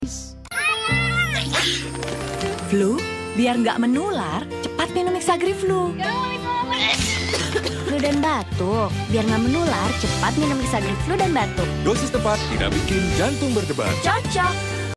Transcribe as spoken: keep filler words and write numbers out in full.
Flu, biar nggak menular, cepat minum Hexagrip-Flu. Flu dan batuk, biar nggak menular, cepat minum Hexagrip-Flu dan batuk. Dosis tepat tidak bikin jantung berdebar. Cocok.